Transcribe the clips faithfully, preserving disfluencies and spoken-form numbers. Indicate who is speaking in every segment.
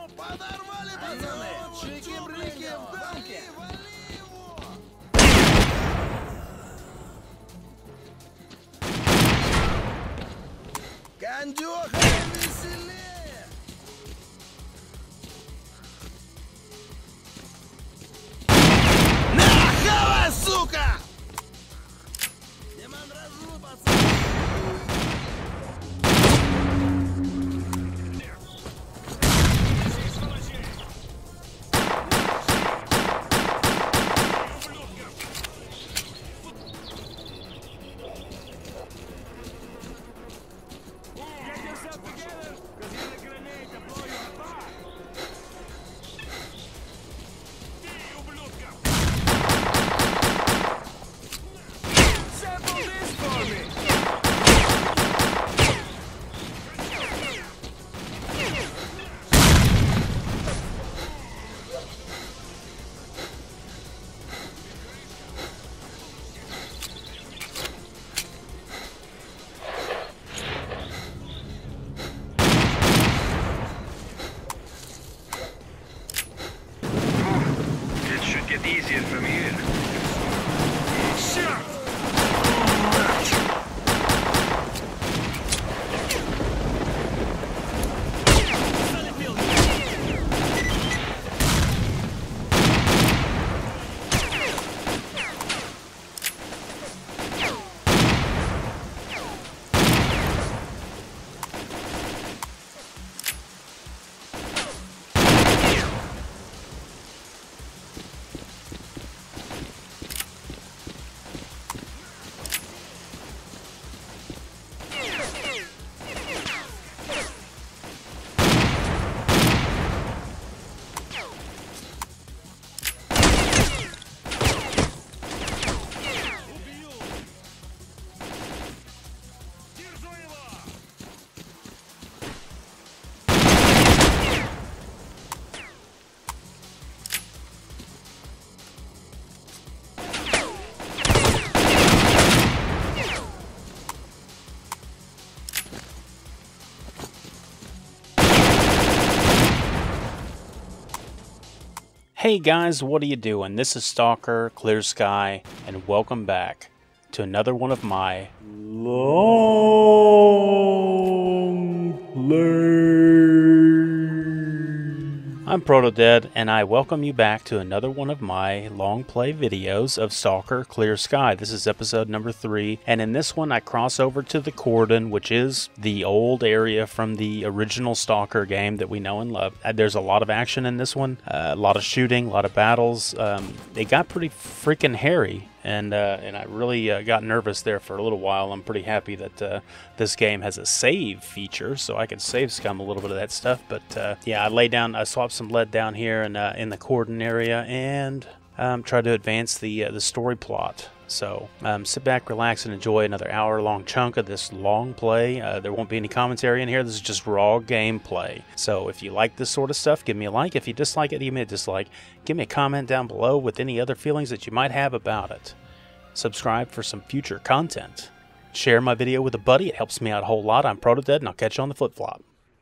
Speaker 1: Easier from here. Shot!
Speaker 2: Hey guys, what are you doing? This is Stalker, Clear Sky, and welcome back to another one of my long play. I'm Protodead, and I welcome you back to another one of my long play videos of Stalker, Clear Sky. This is episode number three, and in this one I cross over to the Cordon, which is the old area from the original Stalker game that we know and love. There's a lot of action in this one, uh, a lot of shooting, a lot of battles. Um, it got pretty freaking hairy. And uh, and I really uh, got nervous there for a little while. I'm pretty happy that uh, this game has a save feature, so I can save scum a little bit of that stuff. But uh, yeah, I lay down, I swapped some lead down here in, uh, in the Cordon area, and um, tried to advance the uh, the story plot. So um, sit back, relax, and enjoy another hour-long chunk of this long play. Uh, there won't be any commentary in here. This is just raw gameplay. So if you like this sort of stuff, give me a like. If you dislike it, give me a dislike. Give me a comment down below with any other feelings that you might have about it. Subscribe for some future content. Share my video with a buddy. It helps me out a whole lot. I'm Protodead, and I'll catch you on the flip-flop.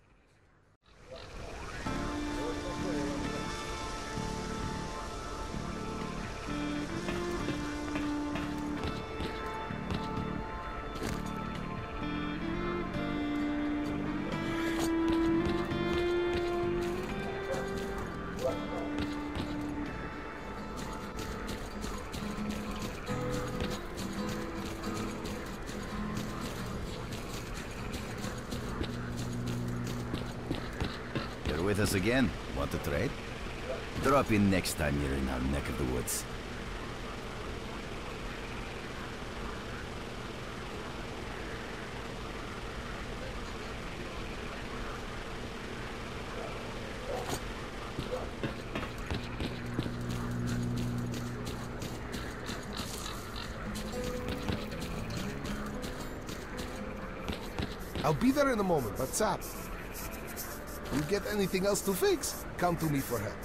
Speaker 3: With us again. Want to trade? Drop in next time you're in our neck of the woods.
Speaker 4: I'll be there in a moment, what's up? You get anything else to fix? Come to me for help.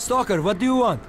Speaker 5: Stalker, what do you want?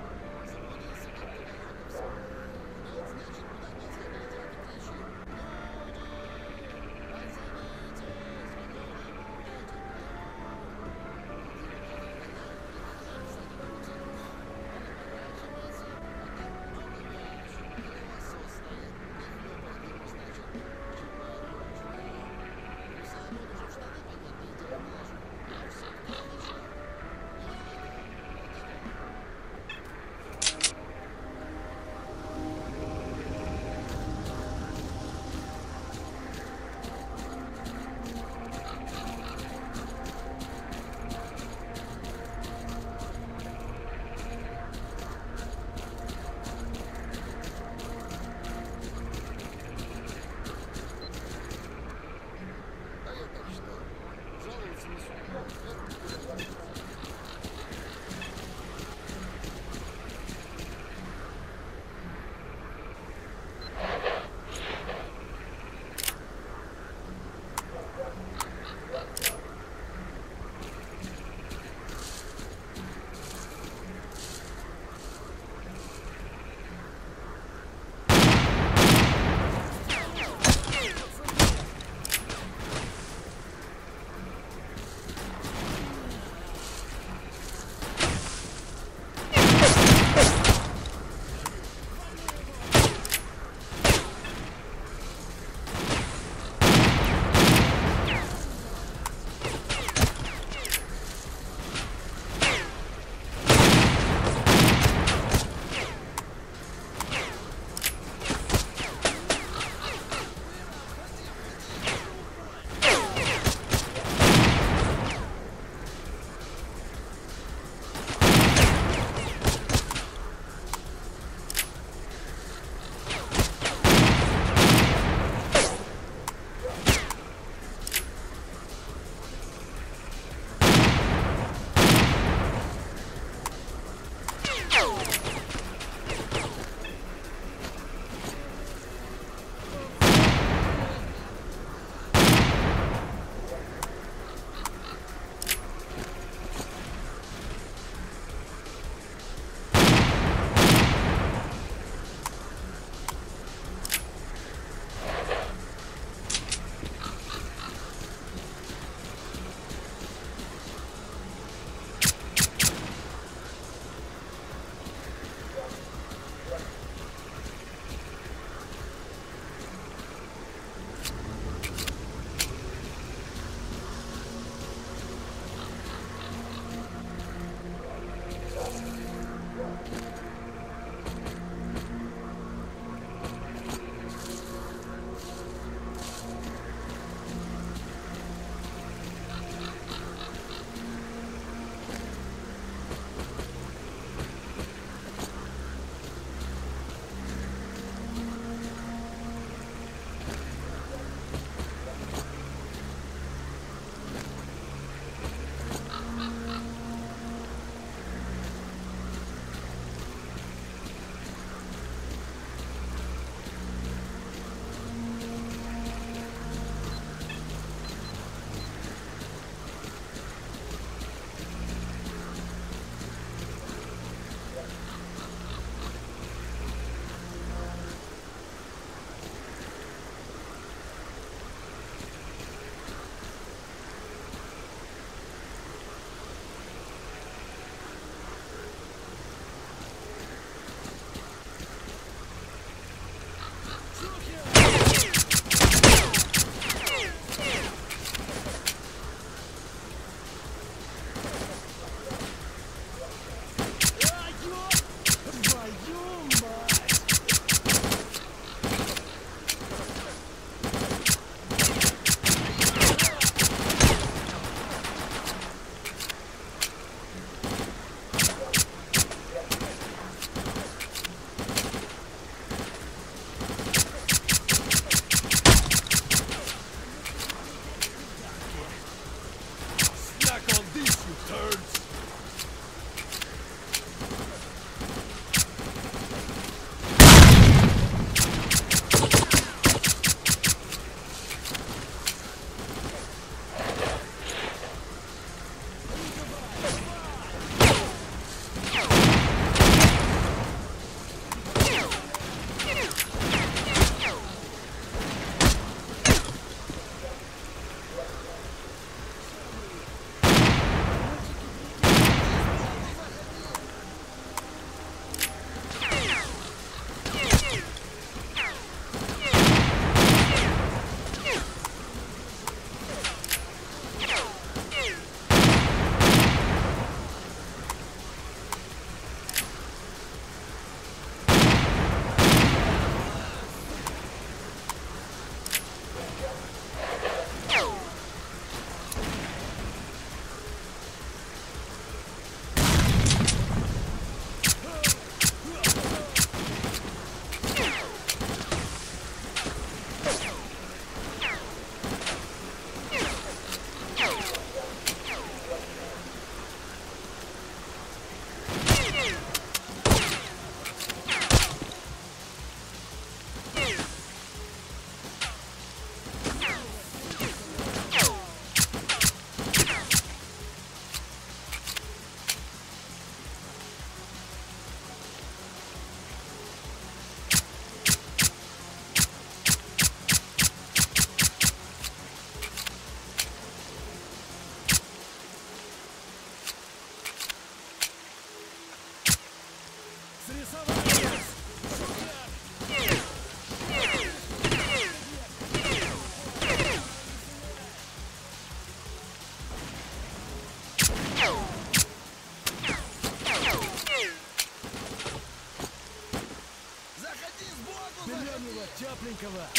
Speaker 5: Тепленького.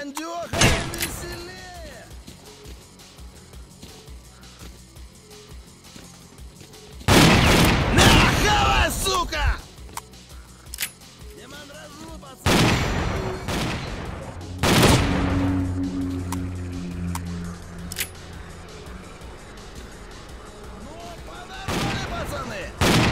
Speaker 3: Бандюха веселее! Нахава, сука! Не мандражу, пацан! Ну, подорвали, пацаны!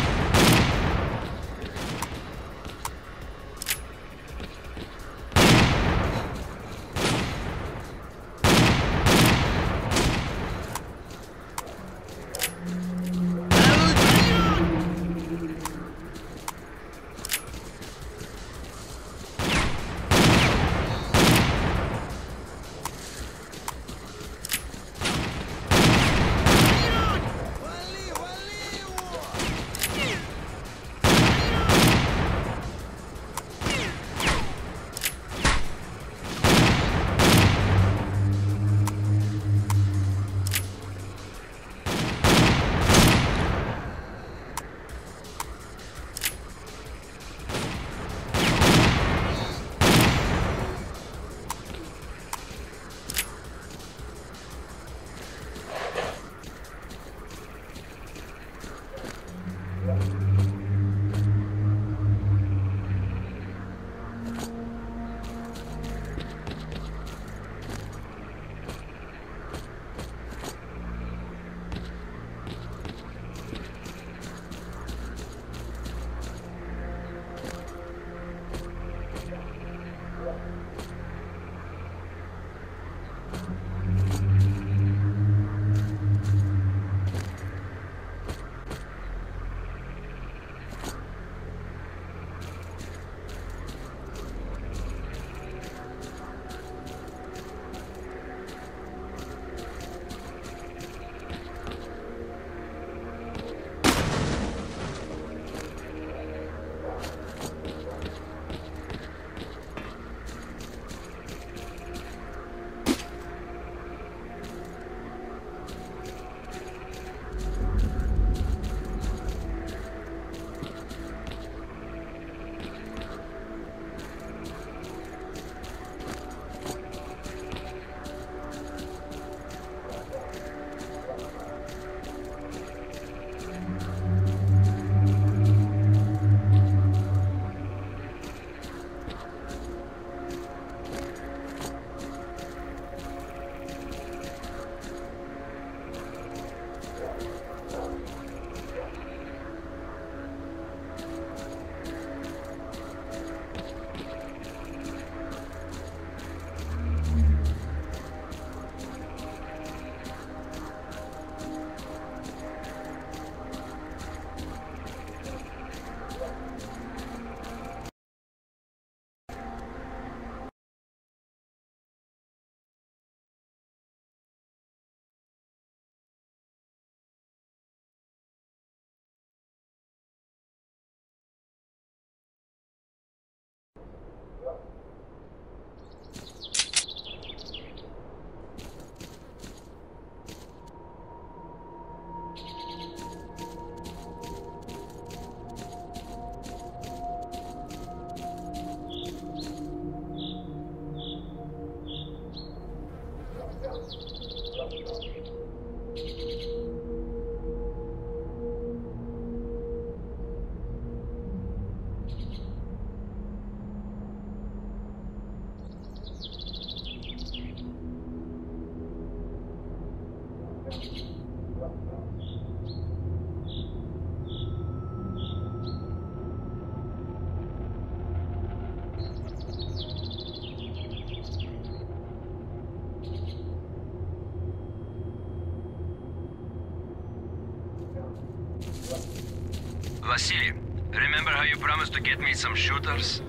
Speaker 1: Vasily, remember how you promised to get me some shooters?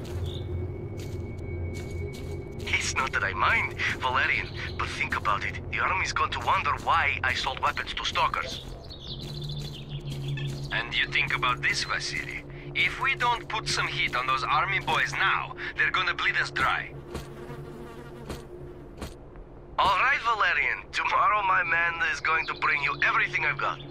Speaker 5: It's not that I mind, Valerian, but think about it. The army's going to wonder why I sold weapons to stalkers.
Speaker 1: And you think about this, Vasily? If we don't put some heat on those army boys now, they're gonna bleed us dry.
Speaker 5: All right, Valerian. Tomorrow my man is going to bring you everything I've got.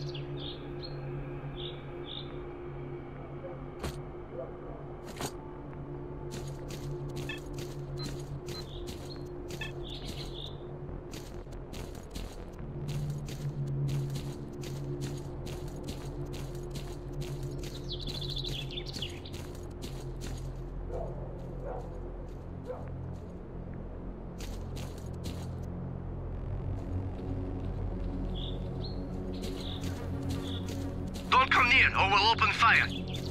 Speaker 5: Don't come near, or we'll open fire.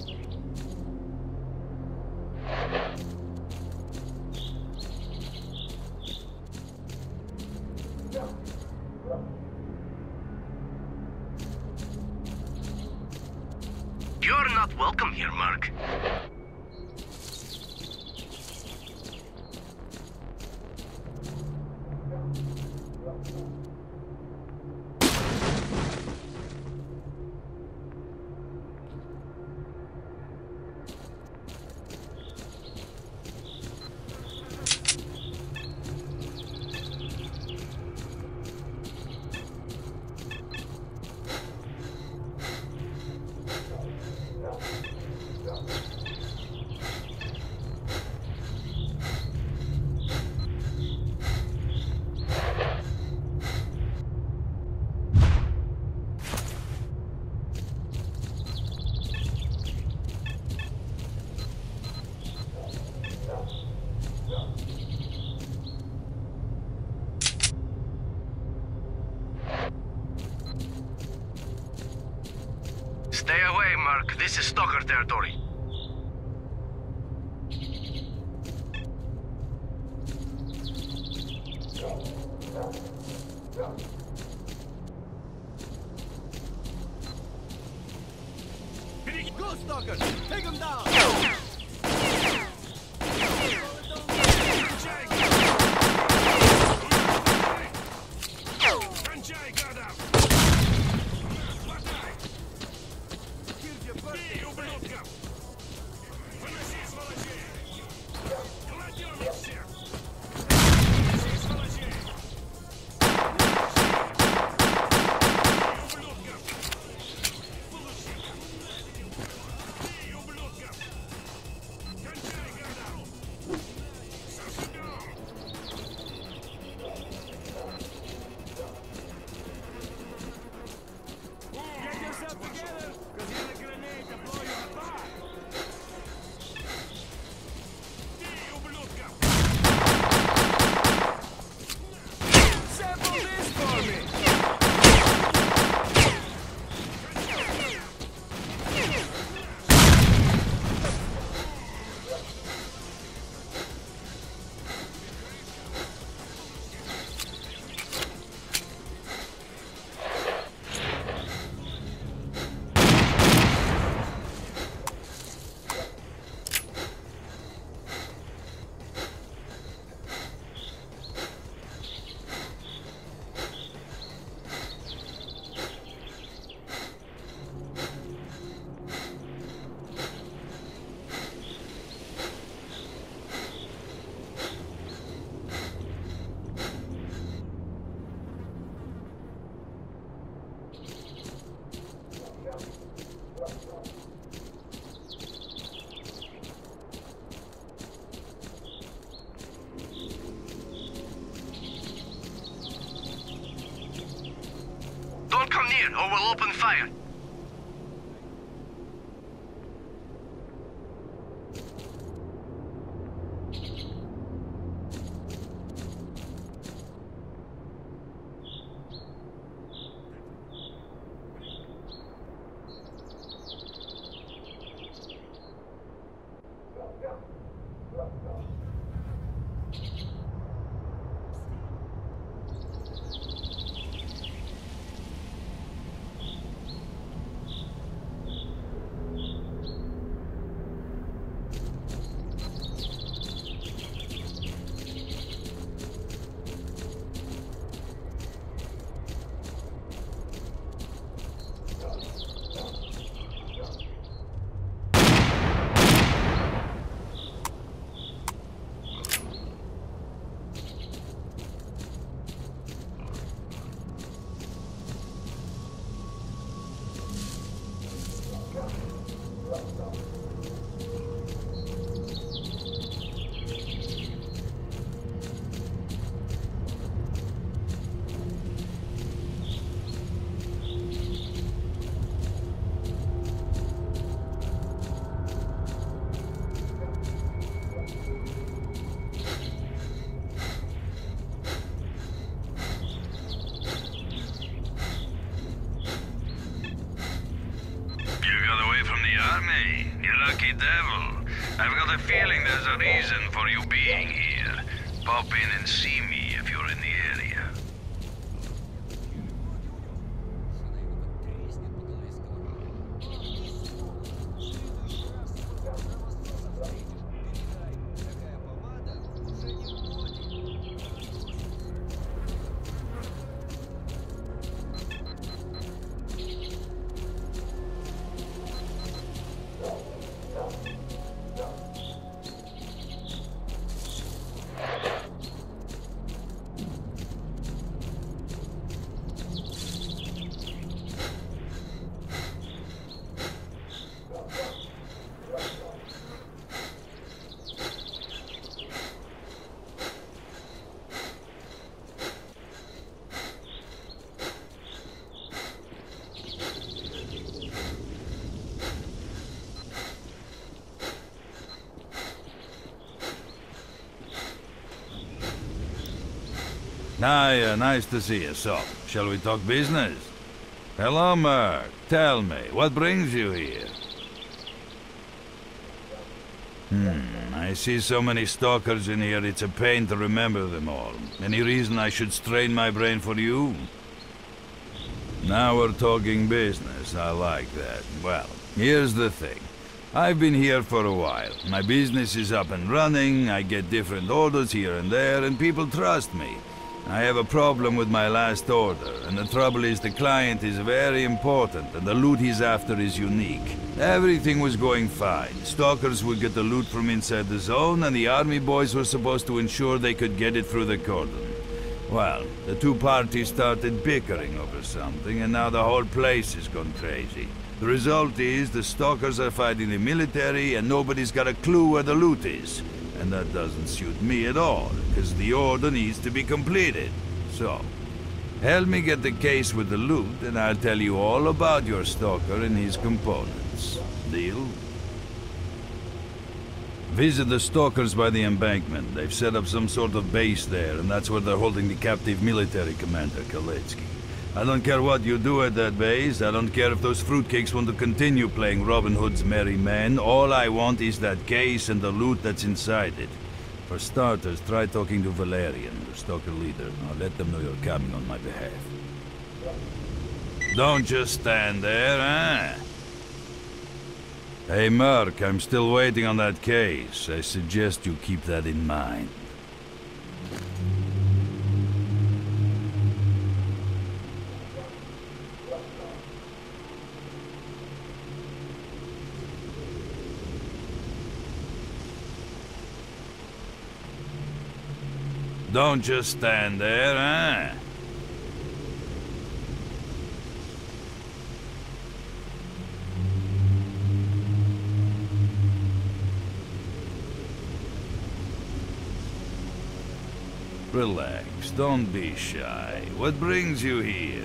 Speaker 5: You're not welcome here, Mark. Stay away, Mark. This is Stalker territory.
Speaker 3: Go, Stalker! Take him down!
Speaker 5: Don't come near, or we'll open fire.
Speaker 1: Hey, you lucky devil. I've got a feeling there's a reason for you being here. Pop in and see me if you're in the area.
Speaker 3: Hiya, nice to see you. So, shall we talk business? Hello, Merc. Tell me, what brings you here? Hmm, I see so many stalkers in here, it's a pain to remember them all. Any reason I should strain my brain for you? Now we're talking business, I like that. Well, here's the thing. I've been here for a while. My business is up and running, I get different orders here and there, and people trust me. I have a problem with my last order, and the trouble is the client is very important, and the loot he's after is unique. Everything was going fine. Stalkers would get the loot from inside the zone, and the army boys were supposed to ensure they could get it through the cordon. Well, the two parties started bickering over something, and now the whole place has gone crazy. The result is the stalkers are fighting the military, and nobody's got a clue where the loot is. And that doesn't suit me at all, because the order needs to be completed. So, help me get the case with the loot, and I'll tell you all about your stalker and his components. Deal? Visit the stalkers by the embankment. They've set up some sort of base there, and that's where they're holding the captive military commander, Kaletsky. I don't care what you do at that base. I don't care if those fruitcakes want to continue playing Robin Hood's merry men. All I want is that case and the loot that's inside it. For starters, try talking to Valerian, the stalker leader. I'll let them know you're coming on my behalf. Don't just stand there, eh? Hey, Merc, I'm still waiting on that case. I suggest you keep that in mind. Don't just stand there, eh? Relax, don't be shy. What brings you here?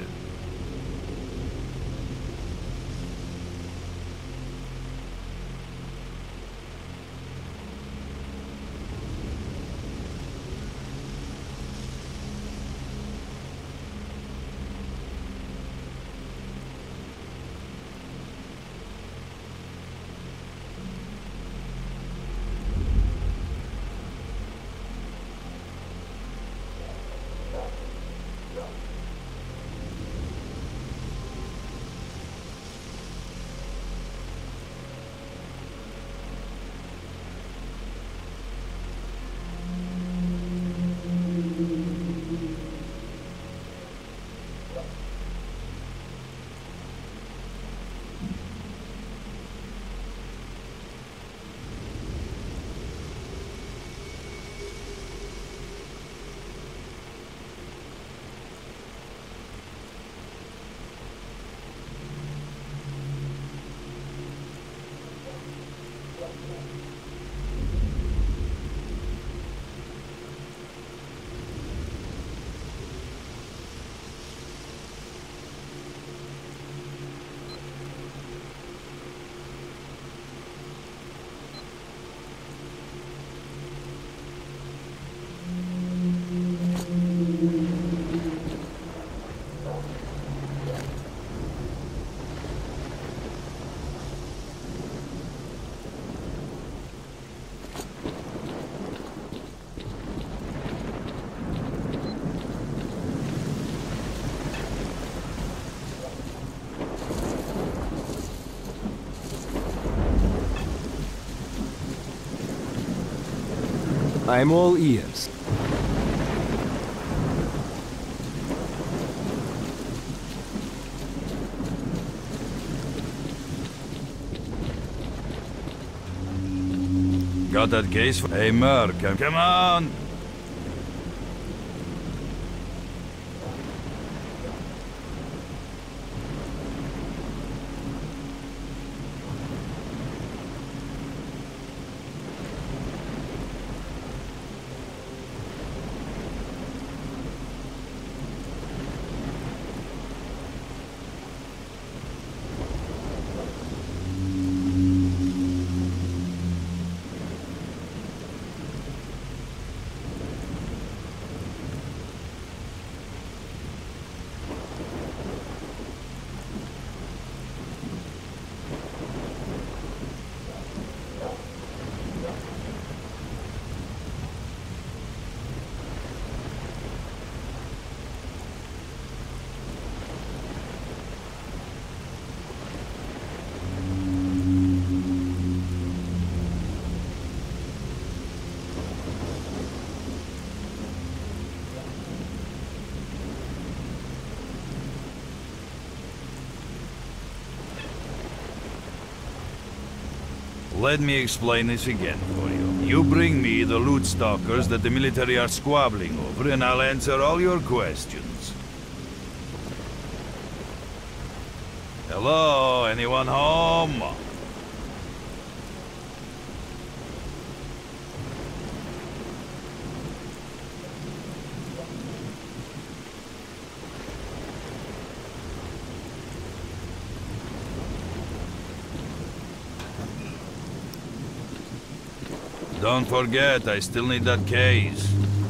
Speaker 6: I'm all ears.
Speaker 3: Got that case for... Hey, Merc, come on! Let me explain this again for you. You bring me the loot stalkers that the military are squabbling over, and I'll answer all your questions. Hello? Anyone home? Don't forget, I still need that case.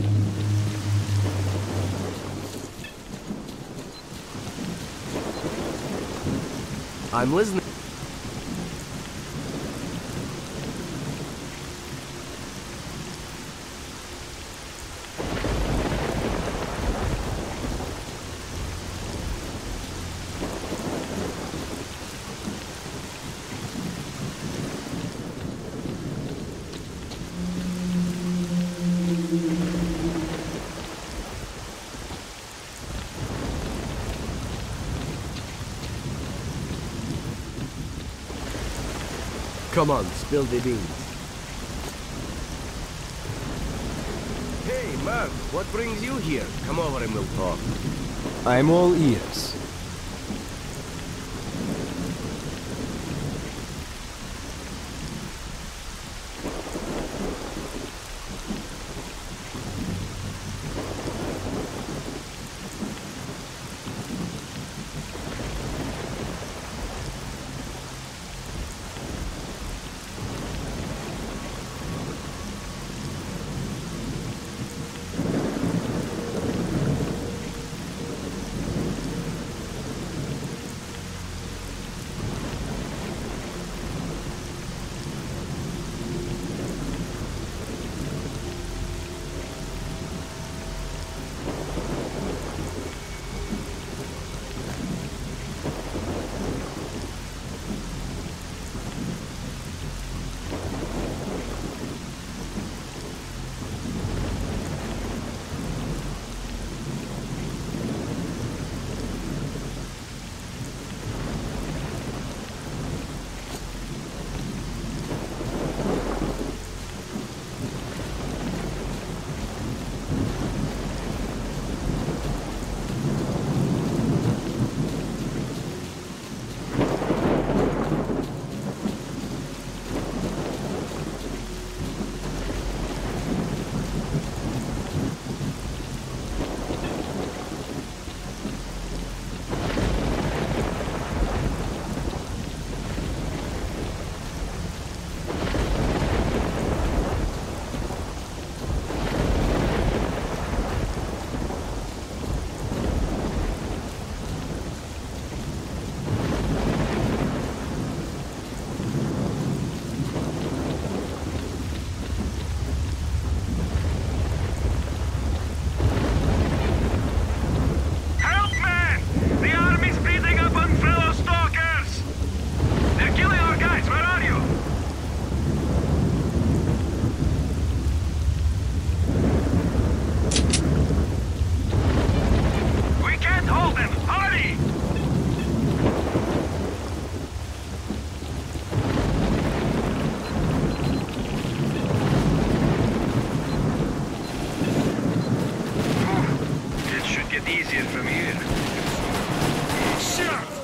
Speaker 6: I'm listening. Come on, spill the beans.
Speaker 5: Hey, Mark, what brings you here? Come over and we'll talk.
Speaker 6: I'm all ears.
Speaker 5: bit easier from here. Shit!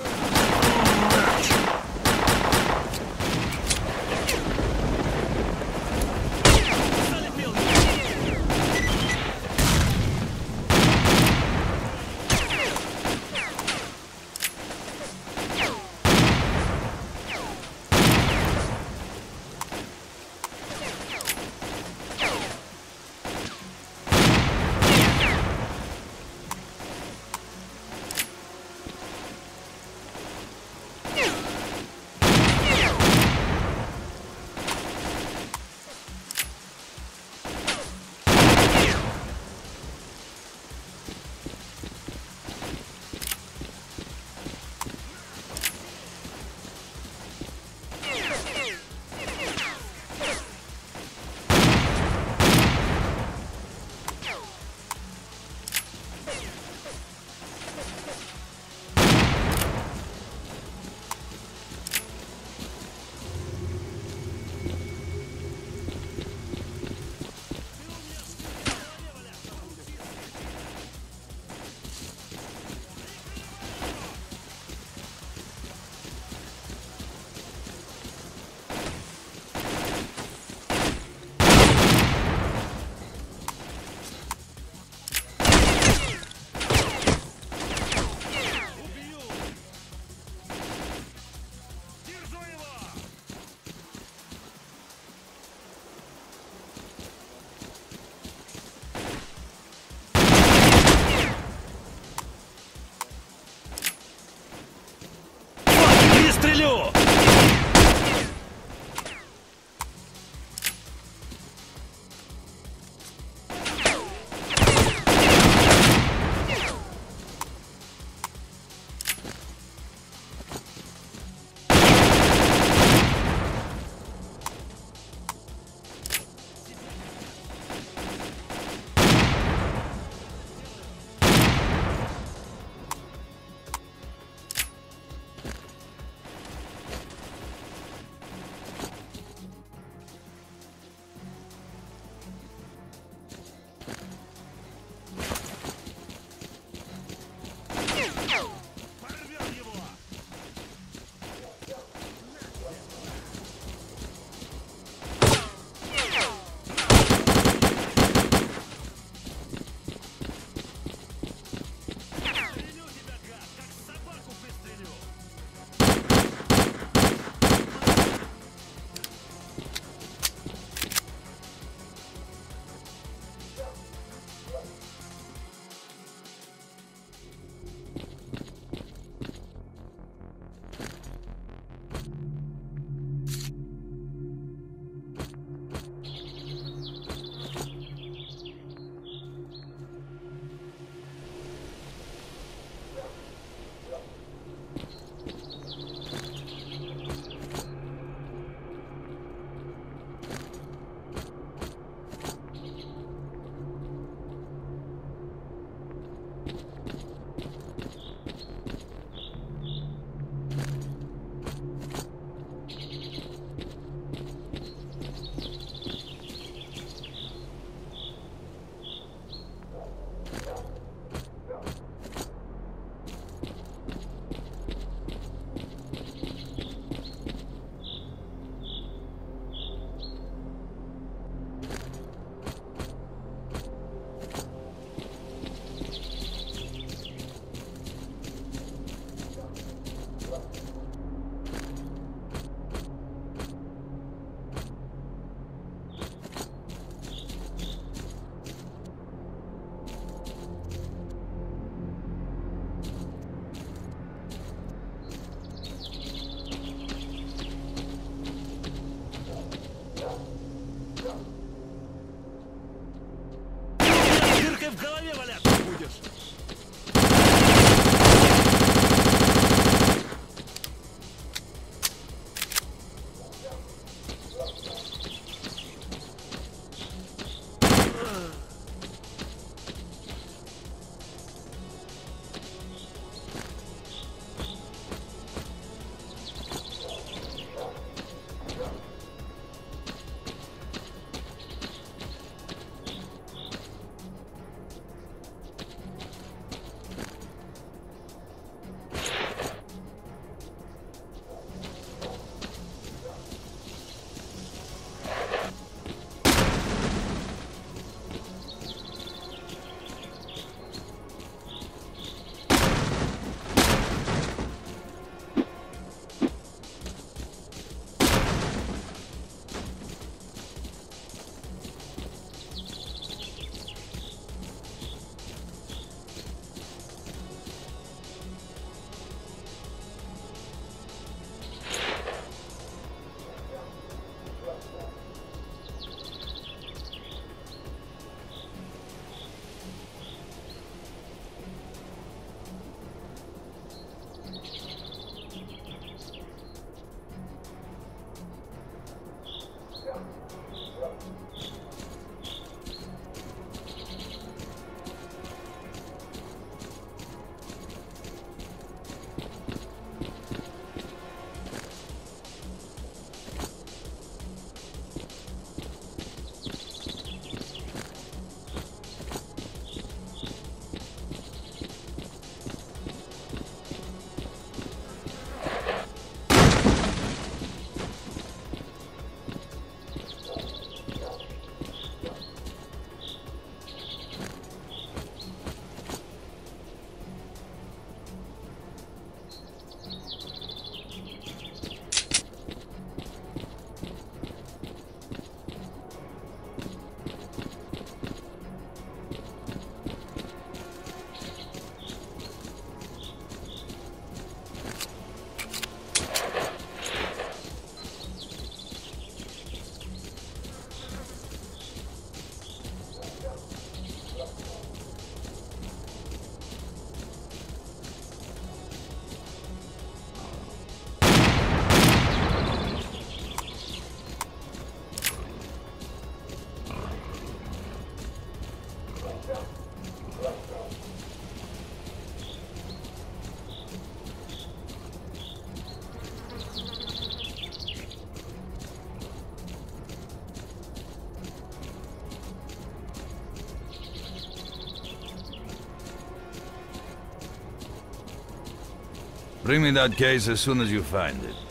Speaker 3: Bring me that case as soon as you find it.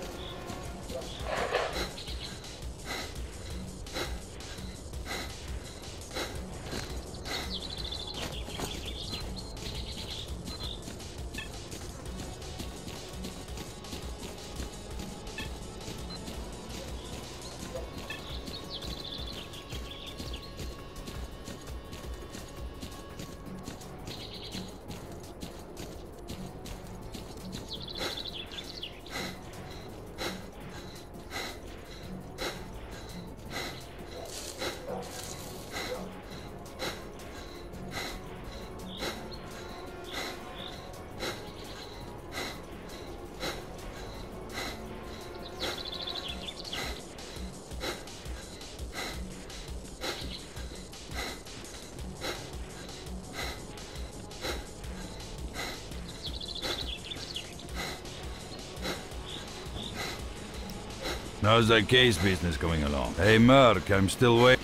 Speaker 3: How's that case business going along? Hey, Merc, I'm still waiting.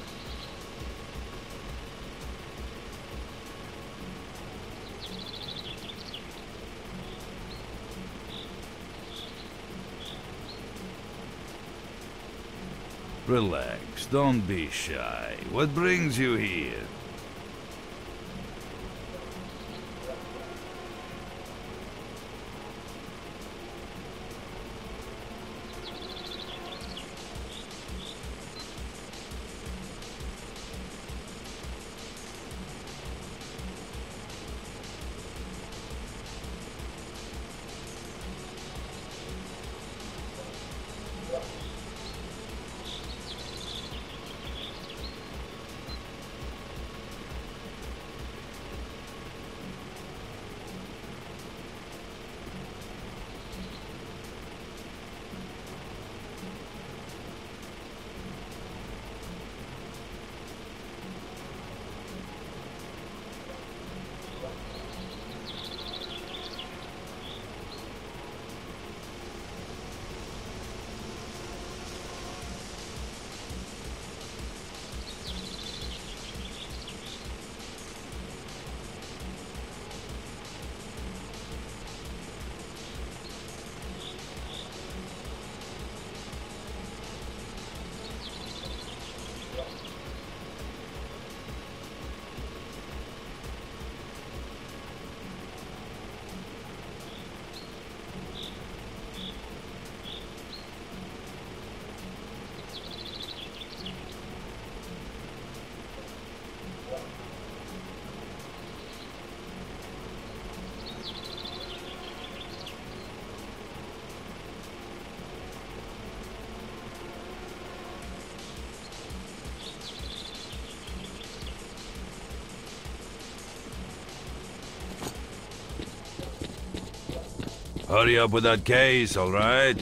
Speaker 3: Relax, don't be shy. What brings you here? Hurry up with that case, all right?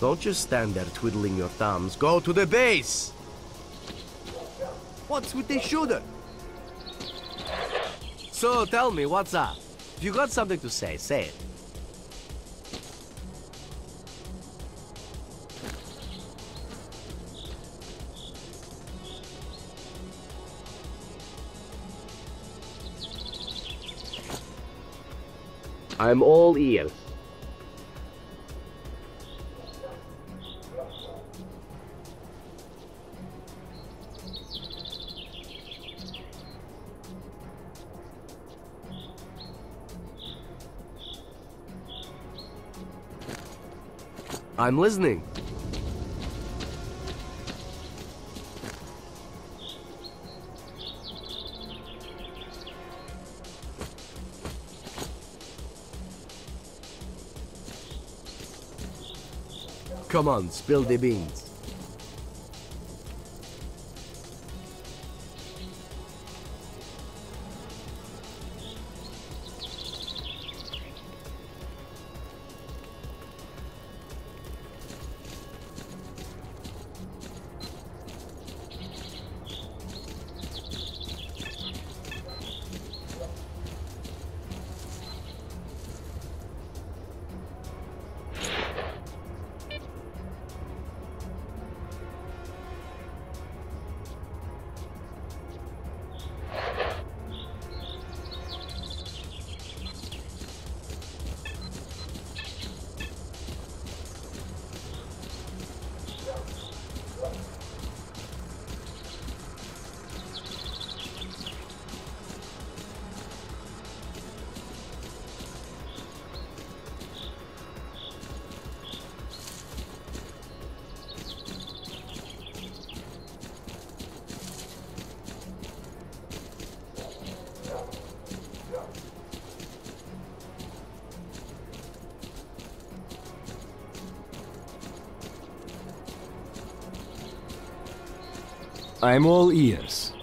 Speaker 6: Don't just stand there twiddling your thumbs. Go to the base! What's with the shooter? So tell me, what's up? If you got something to say, say it. I'm all ears. I'm listening. Come on, spill the beans. I'm all ears.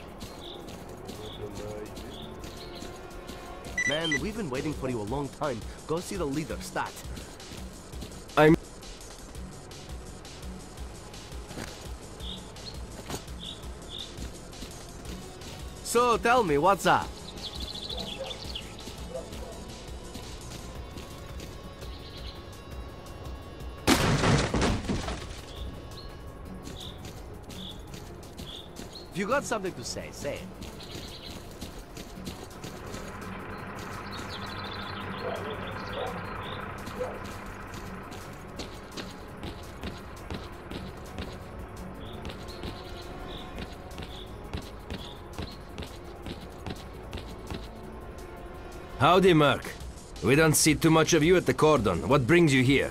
Speaker 6: Man, we've been waiting for you a long time. Go see the leader, stat. I'm... So, tell me, what's up? If you got something to say, say it.
Speaker 7: Howdy, Merc. We don't see too much of you at the cordon. What brings you here?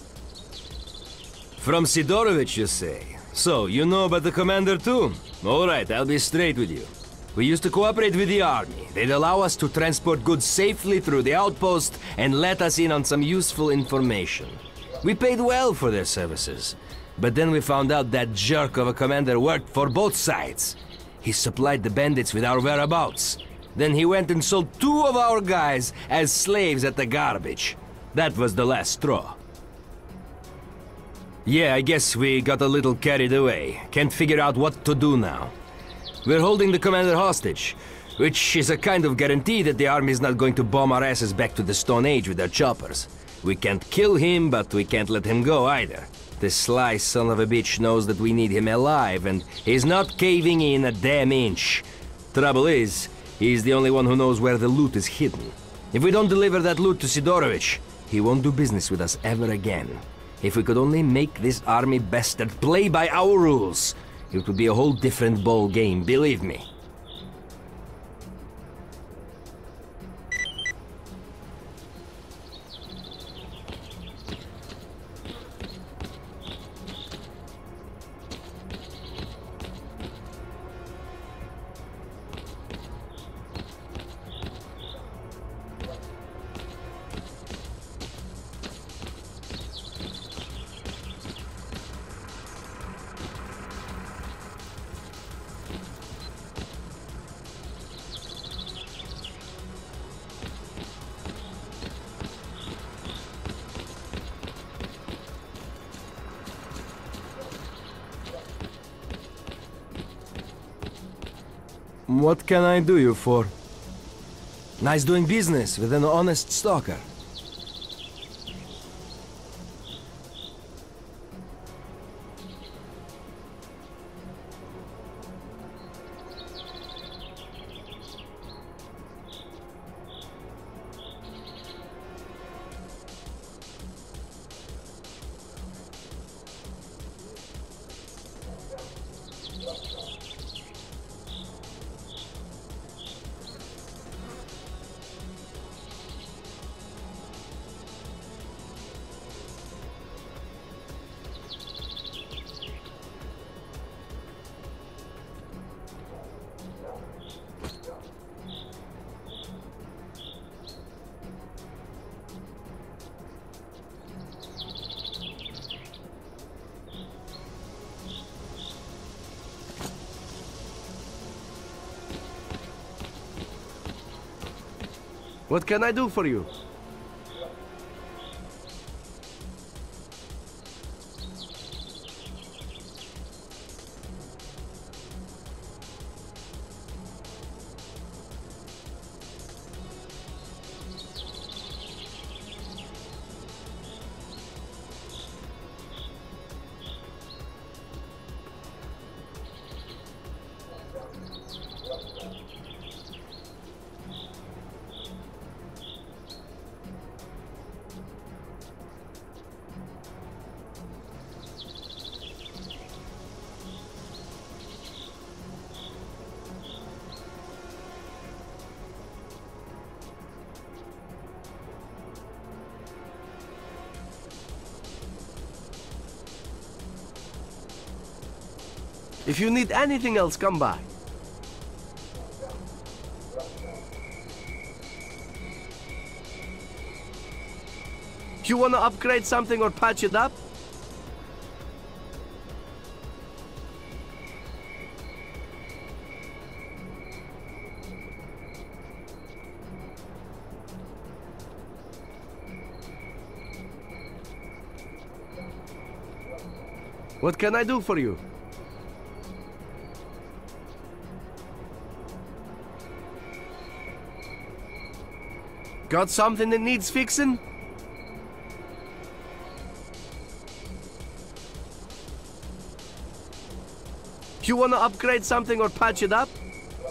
Speaker 7: From Sidorovich, you say? So, you know about the commander too? Alright, I'll be straight with you. We used to cooperate with the army. They'd allow us to transport goods safely through the outpost and let us in on some useful information. We paid well for their services. But then we found out that jerk of a commander worked for both sides. He supplied the bandits with our whereabouts. Then he went and sold two of our guys as slaves at the garbage. That was the last straw. Yeah, I guess we got a little carried away. Can't figure out what to do now. We're holding the commander hostage, which is a kind of guarantee that the army's not going to bomb our asses back to the Stone Age with their choppers. We can't kill him, but we can't let him go either. This sly son of a bitch knows that we need him alive, and he's not caving in a damn inch. Trouble is, he's the only one who knows where the loot is hidden. If we don't deliver that loot to Sidorovich, he won't do business with us ever again. If we could only make this army bastard play by our rules, it would be a whole different ball game, believe me. What can I do you for? Nice doing business with an honest stalker.
Speaker 6: What can I do for you? If you need anything else, come by. You wanna upgrade something or patch it up? What can I do for you? Got something that needs fixing? You wanna upgrade something or patch it up?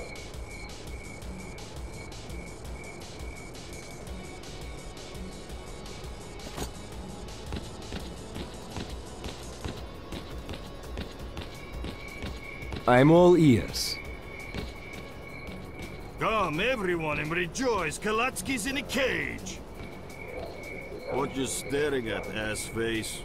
Speaker 7: I'm all ears.
Speaker 3: Come, everyone, and rejoice! S T A L K E's in a cage!
Speaker 8: What you staring at, ass-face?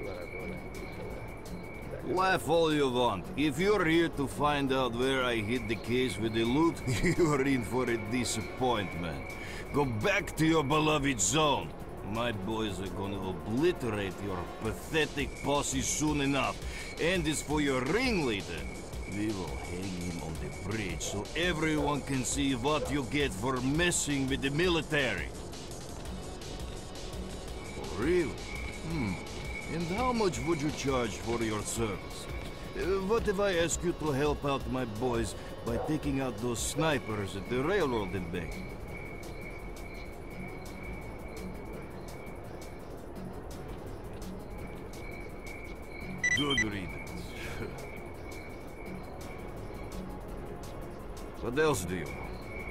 Speaker 8: Laugh all you want. If you're here to find out where I hid the case with the loot, you're in for a disappointment. Go back to your beloved zone. My boys are gonna obliterate your pathetic posse soon enough. And as for your ringleader, we will hang him on the bridge so everyone can see what you get for messing with the military. Oh, really? Hmm. And how much would you charge for your service? Uh, what if I ask you to help out my boys by taking out those snipers at the railroad and back? Good riddance. What else do you want?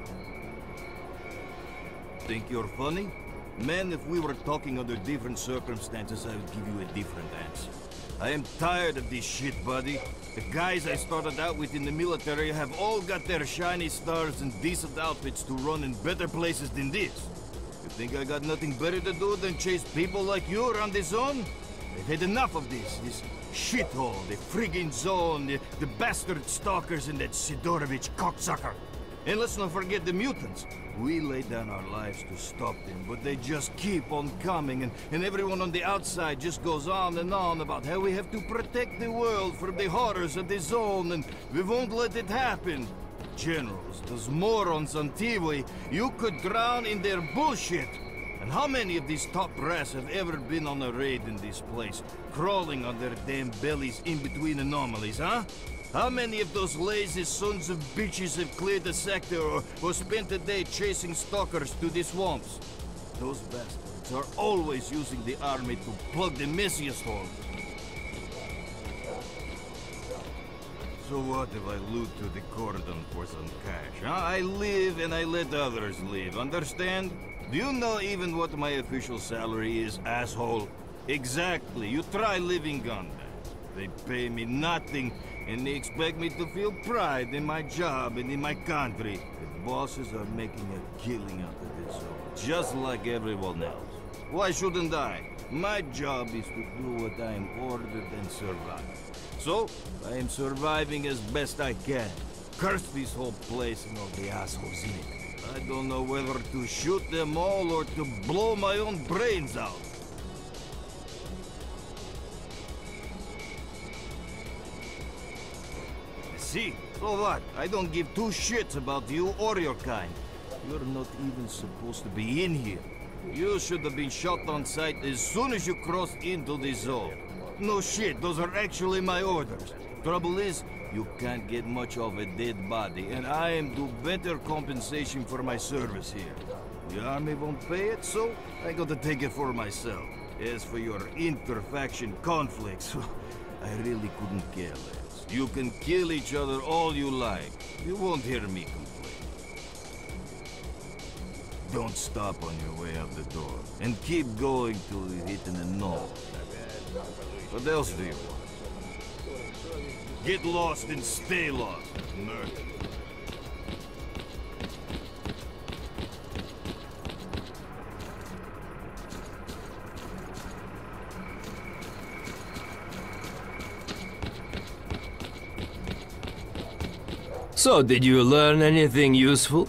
Speaker 8: Think you're funny? Man, if we were talking under different circumstances, I would give you a different answer. I am tired of this shit, buddy. The guys I started out with in the military have all got their shiny stars and decent outfits to run in better places than this. You think I got nothing better to do than chase people like you around the zone? I've had enough of this. This shithole, the friggin' zone, the, the bastard stalkers, and that Sidorovich cocksucker. And let's not forget the mutants. We laid down our lives to stop them, but they just keep on coming, and, and everyone on the outside just goes on and on about how we have to protect the world from the horrors of the zone, and we won't let it happen. Generals, those morons on T V, you could drown in their bullshit. And how many of these top brass have ever been on a raid in this place, crawling on their damn bellies in between anomalies, huh? How many of those lazy sons of bitches have cleared the sector or, or spent a day chasing stalkers to the swamps? Those bastards are always using the army to plug the messiest hole. So what if I loot to the cordon for some cash, huh? I live and I let others live, understand? Do you know even what my official salary is, asshole? Exactly, you try living on that. They pay me nothing, and they expect me to feel pride in my job and in my country. The bosses are making a killing out of this, so just like everyone else. Why shouldn't I? My job is to do what I am ordered and survive. So, I am surviving as best I can. Curse this whole place and all the assholes in it. I don't know whether to shoot them all or to blow my own brains out. See, so what? I don't give two shits about you or your kind. You're not even supposed to be in here. You should have been shot on sight as soon as you crossed into the zone. No shit, those are actually my orders. Trouble is, you can't get much of a dead body, and I am due better compensation for my service here. The army won't pay it, so I gotta take it for myself. As for your inter-faction conflicts, I really couldn't care less. You can kill each other all you like. You won't hear me complain. Don't stop on your way out the door, and keep going till you hit in a knoll. What else do you want? Get lost and stay lost, nerd.
Speaker 7: So, did you learn anything useful?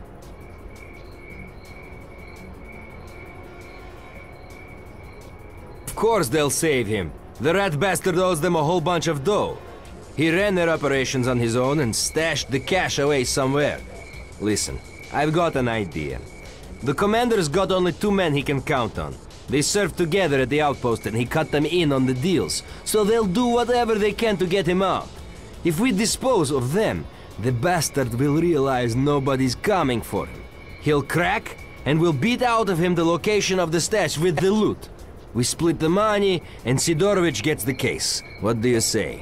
Speaker 7: Of course they'll save him. The rat bastard owes them a whole bunch of dough. He ran their operations on his own and stashed the cash away somewhere. Listen, I've got an idea. The commander's got only two men he can count on. They served together at the outpost and he cut them in on the deals, so they'll do whatever they can to get him out. If we dispose of them, the bastard will realize nobody's coming for him. He'll crack, and we'll beat out of him the location of the stash with the loot. We split the money, and Sidorovich gets the case. What do you say?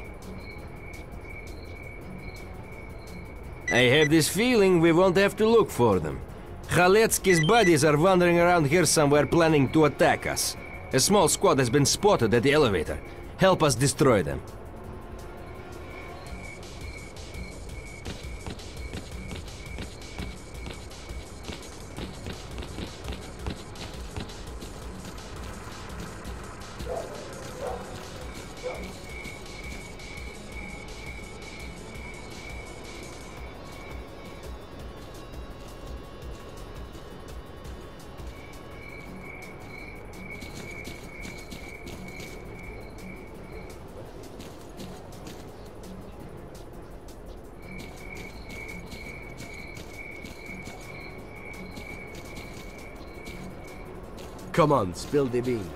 Speaker 7: I have this feeling we won't have to look for them. Khaletsky's buddies are wandering around here somewhere planning to attack us. A small squad has been spotted at the elevator. Help us destroy them.
Speaker 6: Come on, spill the beans.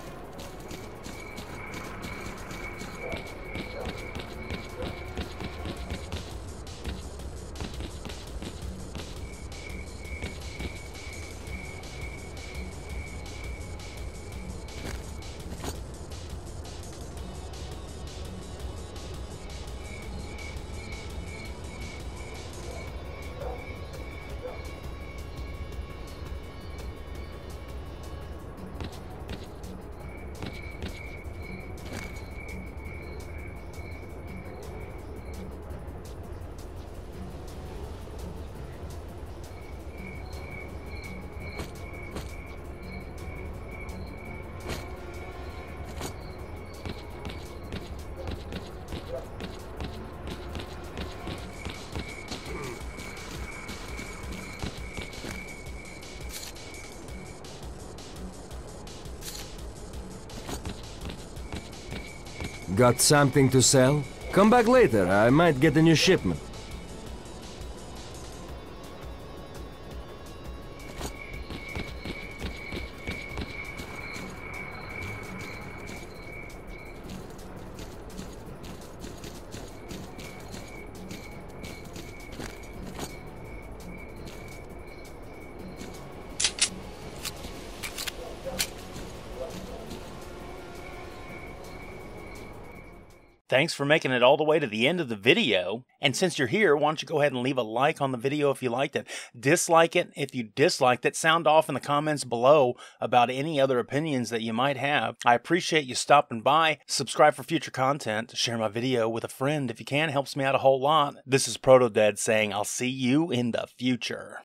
Speaker 7: Got something to sell? Come back later, I might get a new shipment.
Speaker 2: Thanks for making it all the way to the end of the video. And since you're here, why don't you go ahead and leave a like on the video if you liked it. Dislike it if you disliked it. Sound off in the comments below about any other opinions that you might have. I appreciate you stopping by. Subscribe for future content. Share my video with a friend if you can. Helps me out a whole lot. This is Protodead saying I'll see you in the future.